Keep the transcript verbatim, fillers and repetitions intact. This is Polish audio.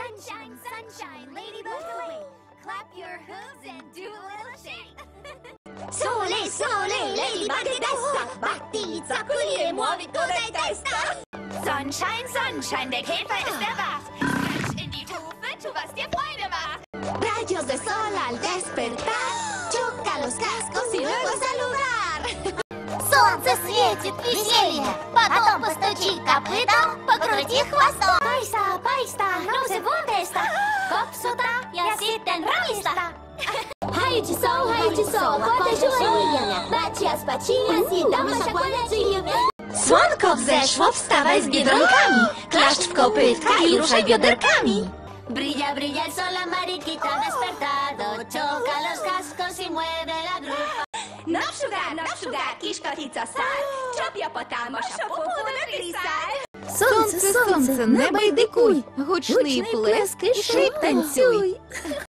Sunshine, sunshine, ladybugs away. Clap your hooves and do a little shake. Sole, sole, ladybug testa. Batti, zakulier, muovi toda testa. Sunshine, sunshine, der Käfer ist erwacht. Klatsch in die Hufe, tu was dir Freude macht. Rayos de sol al despertar. Choca los cascos y luego a saludar. Солнце светит, веселье. Потом постучи копытом, покрути хвостом. Paista, paista, nouse vuoteesta. Kopsuta ja sitten ravista. Raio de sol, raio de sol, acorda joelhinha. Bate as patinhas e dá uma chacoalhadinha. Słonko wzeszło, wstawaj z biedronkami. Klaszcz w kopytka i ruszaj bioderkami. Brilla, brilla el sol, la mariquita ha despertado. Choca los cascos y mueve la grupa. Napsugár, napsugár, kis katica szár. Csapja patámas a popódat krisztál. Сонце, сонце, не байдикуй, гучний плеск і шик танцюй.